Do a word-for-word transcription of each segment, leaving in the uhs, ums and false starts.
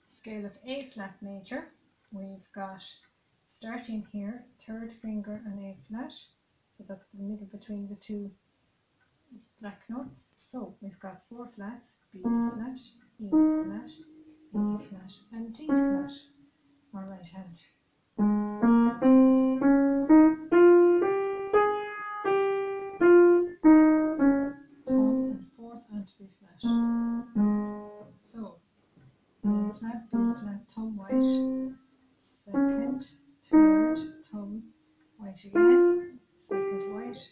scale of A flat major, we've got starting here, third finger and A flat, so that's the middle between the two black notes. So we've got four flats, B flat, E flat, A flat and D flat, our right hand. Thumb and fourth onto B flat. So A flat, B flat, thumb white, second, third, thumb white again, second white,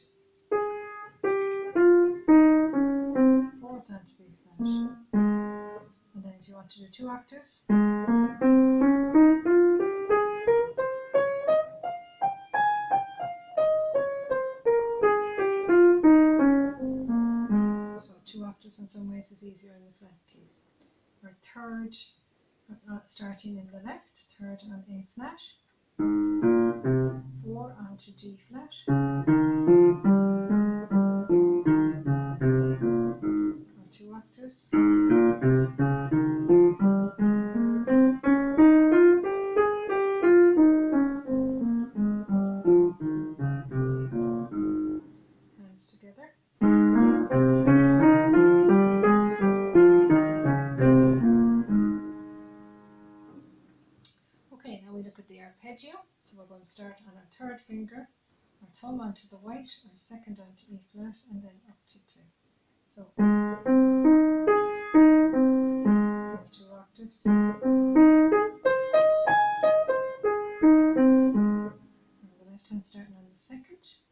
fourth onto B flat. And then if you want to do two octaves, so two octaves in some ways is easier in the flat keys. Our third, uh, starting in the left, third on A flat, four onto G flat, or two octaves, hands together. Okay, now we look at the arpeggio. So we're going to start on our third finger, our thumb onto the white, our second onto E flat, and then up to two. So we have two octaves. And the left hand starting on the second.